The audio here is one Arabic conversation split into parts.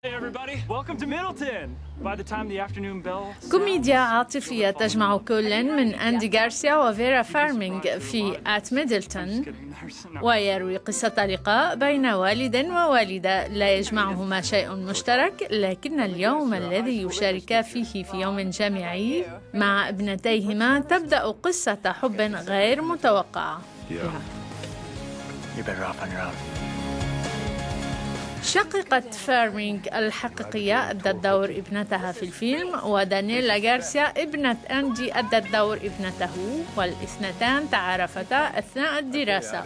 كوميديا عاطفية تجمع كل من أندي غارسيا وفيرا فارمينغ في آت ميدلتون، ويروي قصة لقاء بين والد ووالدة لا يجمعهما شيء مشترك، لكن اليوم الذي يشاركا فيه في يوم جامعي مع ابنتيهما تبدأ قصة حب غير متوقعة. شقيقة فارمينغ الحقيقية أدت دور ابنتها في الفيلم، ودانييلا غارسيا ابنة أندي أدت دور ابنته، والاثنتان تعارفتا أثناء الدراسة.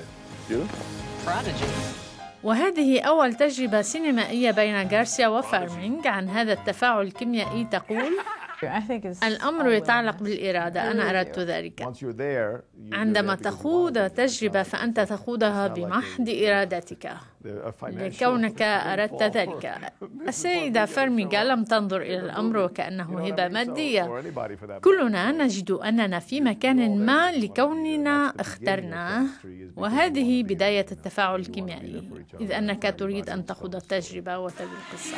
وهذه أول تجربة سينمائية بين غارسيا وفارمينغ. عن هذا التفاعل الكيميائي تقول: الأمر يتعلق بالإرادة، أنا أردت ذلك. عندما تخوض تجربة فأنت تخوضها بمحض إرادتك لكونك أردت ذلك. السيدة فارمينغ لم تنظر إلى الأمر وكأنه هبة مادية. كلنا نجد أننا في مكان ما لكوننا اخترناه، وهذه بداية التفاعل الكيميائي، إذ أنك تريد أن تخوض التجربة وتبني القصة.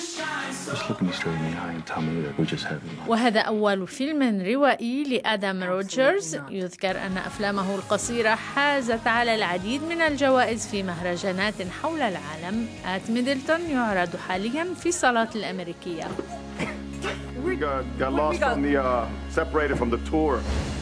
وهذا أول فيلم روائي لآدم روجرز. يذكر أن أفلامه القصيرة حازت على العديد من الجوائز في مهرجانات حول العالم. آت ميدلتون يعرض حاليا في الصالات الأمريكية. We got lost from separated from the tour.